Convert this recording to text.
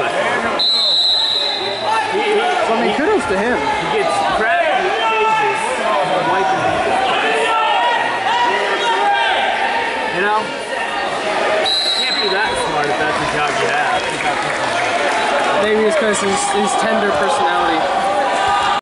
I mean, kudos to him. He gets credit cases for wiping people. You know? Can't be that smart if that's the job you have. Maybe it's because his tender personality.